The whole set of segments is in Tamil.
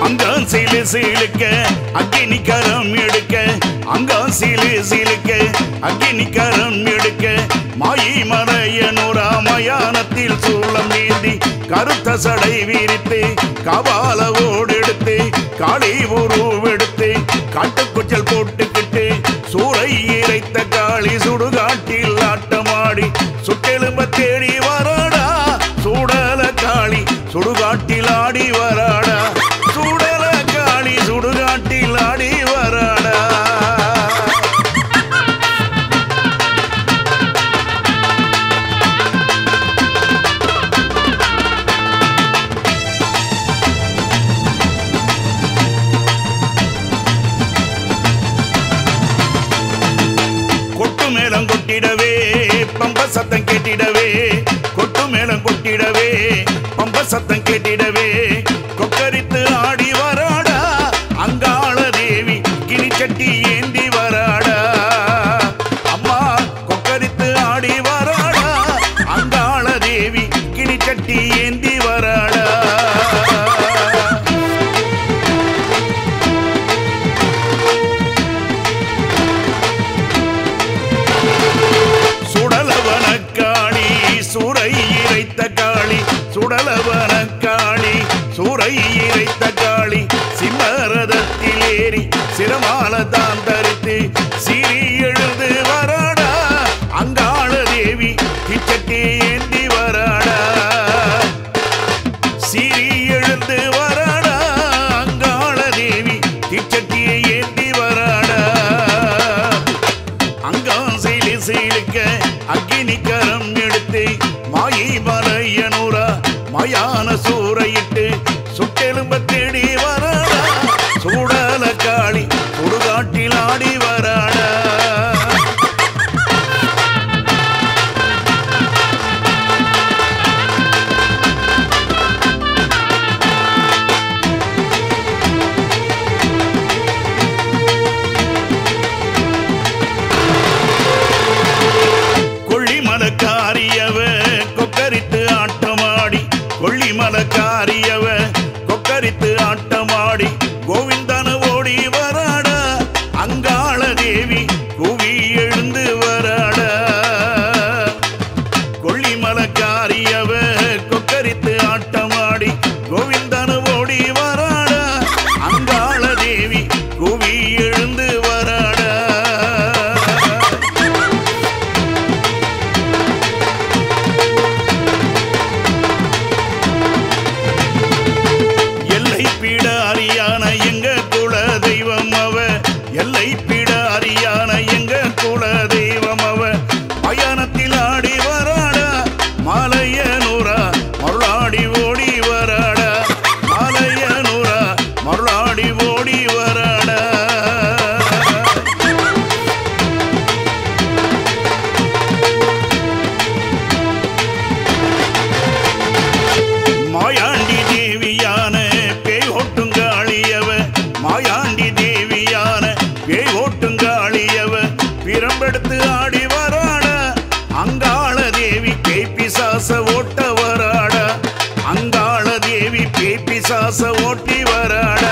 அங்கான் சீலு சீலுக்க அக்கினி கரம் எடுக்க அங்கான் சீலு சீலுக்க அக்கினி கரம் எடுக்க மாயி மலையனூரா மயானத்தில் சூளம் நீந்தி கருத்த சடை விரித்து கபால ஓடெடுத்து காளி உருவெடுத்து காட்டுக்குச்சல் போட்டுக்கிட்டு சூறை இறைத்த காளி சுடுகாட்டில் ஆட்டமாடி சுட்டெலும்ப தேடி வராடா சூடல காளி சுடுகாட்டில் ஆடி வராடா சூடல காளி சுடுகாட்டில் ஆடி வராடா கொட்டு மேளம் கொட்டிடவே பம்ப சத்தம் கேட்டிடவே கொட்டு மேளம் கொட்டிடவே பம்ப சத்தம் கேட்டிடவே கொக்கரித்து ஆடி வராடா அங்காள தேவி கிணிச்சட்டி ஏந்தி வராடா அம்மா கொக்கரித்து ஆடி வராடா அங்காள தேவி கிணிச்சட்டி ஏந்தி வராடா சுடலவன காளி சூறை இறைத்த காளி சுடலவன காளி சூறை இறைத்த காளி சிம்மரதத்தில் ஏறி சிரமால தான் தரித்து சீறி எழுந்து வராடா அங்காள தேவி கிச்சட்டி ஏந்தி வராடா சீறி எழுந்து வராடா அங்காள தேவி கிச்சட்டியை ஏந்தி வராடா அங்கான் சீலு சீலுக்க அக்கினி கரம் எடுத்து மாயி மலையனூரா மயான சூறையிட்டு சுட்டெலும்ப தேடி வராடா சூடல காளி சுடுகாட்டில் ஆடி வராடா கொள்ளிமலக்காரியவ கொக்கரித்து ஆட்டமாடி கொள்ளிமலக்காரியவ கொக்கரித்து ஆட்டமாடி கோவிந்தன ஓடி வராடா அங்காள தேவி கூவி எழுந்து வராடா கொள்ளிமலக்காரியவ கொக்கரித்து ஆட்டமாடி கோவிந்தன ஓடி வராடா அங்காள தேவி கூவி எழுந்து வராடா எல்லை பீட அரியான எங்க குல தெய்வம் அவ எல்லை பீட அரியான எங்க குல தெய்வம் அவ பயணத்தில் ஆடி வராடா மலையனூரா மருளாடி ஓடி வராடா மலையனூரா மருளாடி ஓடி வராடா மாயாண்டி தேவியான பேய் ஓட்டுங்காளியவ மாயாண்டி தேவியான பேய் ஓட்டுங்காளியவ பிரம்பெடுத்து ஆடி வராடா அங்காள தேவி பேய் பிசாச ஓட்ட வராடா அங்காள தேவி பேய் பிசாச ஓட்டி வராடா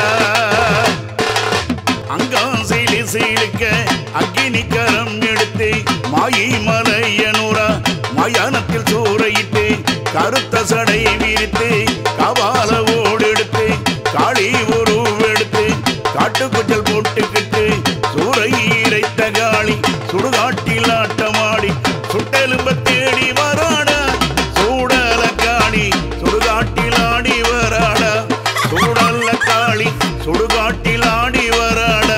அங்கான் சீலு சீலுக்க அக்கினி கரம் எடுத்து மாயி மலையனூரா மயானத்தில் சூறையிட்டு கருத்த சடை விரித்து கபால ஓடெடுத்து காளி உருவெடுத்து காட்டுக்குச்சல் போட்டுக்கிட்டு சூறை இறைத்த காளி சுடுகாட்டில் ஆட்டமாடி சுட்டெலும்ப தேடி வராடா சூடல காளி சுடுகாட்டில் ஆடி வராடா சூடல்ல காளி சுடுகாட்டில் ஆடி வராடா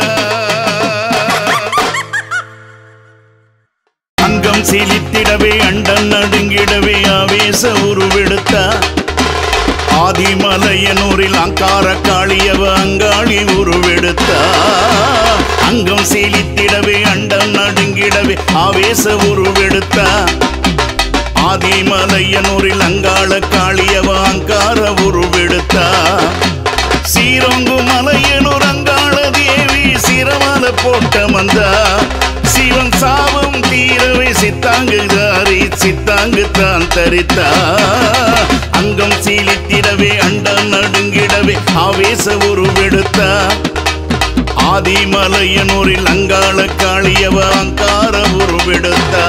அங்கம் சீலித்திடவே அண்டன் நடுங்கிடவே ஆவேச உருவெடுத்தா ஆதிமலையனூரில் அங்கார காளியவ அங்காளி உருவெடுத்தா அங்கம் சீலித்திடவே அண்டன் நடுங்கிடவே ஆவேச உருவெடுத்தா ஆதிமலையனூரில் அங்காள காளியவ அங்கார உருவெடுத்தா சீரொங்கு மலையனூர் அங்காள தேவி சிரமல போட்ட மந்தா சிவன் சாபம் தீரவே சித்தாங்குதாரி சித்தாங்கு தான் தரித்தா அங்கம் சீலித்திடவே அண்டம் நடுங்கிடவே ஆவேச உருவெடுத்தா ஆதிமலையனூரில் அங்காள காளியவ அங்கார உருவெடுத்தா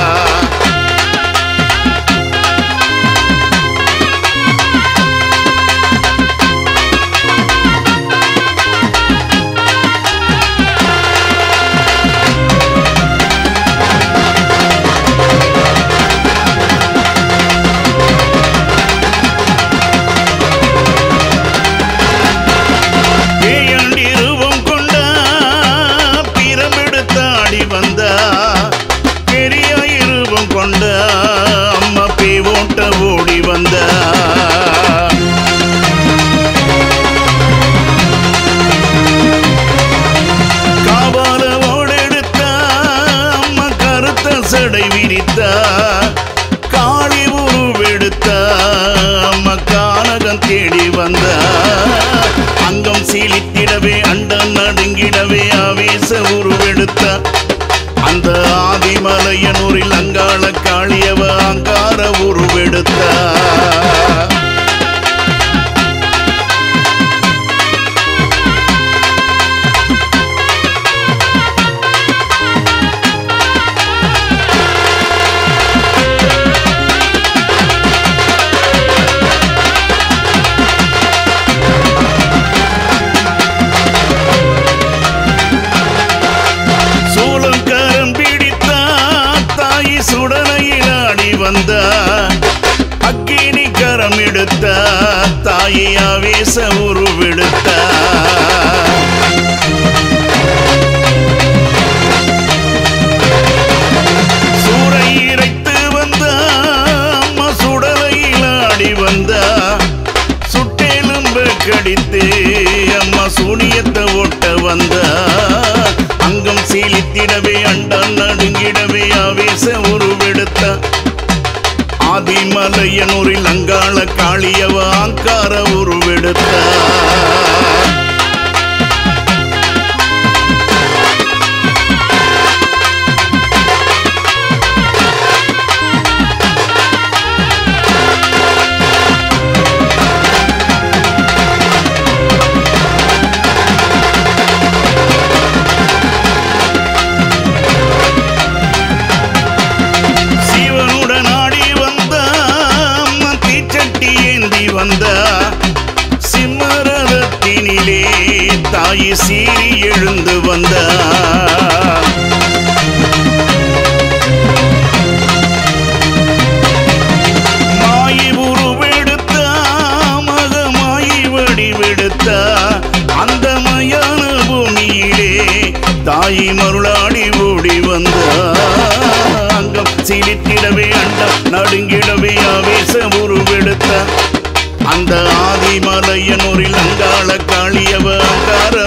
காளி உருவெடுத்தா மக்கானகம் தேடி வந்த அங்கம் சீலித்திடவே அண்டம் நடுங்கிடவே ஆவேச உருவெடுத்த அந்த ஆதிமலையனூரில் அங்காள காளியவ அங்கார உருவெடுத்தா அக்கினி கரம் எடுத்த தாயை ஆவேச உருவெடுத்த சூறை இறைத்து வந்த அம்மா சுடலையில் ஆடி வந்த சுட்டெலும்பு கடித்து அம்மா சூனியத்தை ஓட்ட வந்த அங்கம் சீலித்திடவே அண்டம் நடுங்கிடவே ஆவேச உருவெடுத்த ஆதிமலையனூரில் அங்காள காளியவ அங்கார உருவெடுத்த வந்த சிம்மரத்தினிலே தாய் சீறி எழுந்து வந்த மாயி உருவெடுத்த மகமாயி வடிவெடுத்த அந்த மயான பூமியிலே தாய் மருளாடி ஓடி வந்த அங்கம் சீலித்திடவே அண்டம் நடுங்கிடவே ஆவேச உருவெடுத்த அந்த ஆதிமலையனூரில் அங்காள காளியவ அங்கார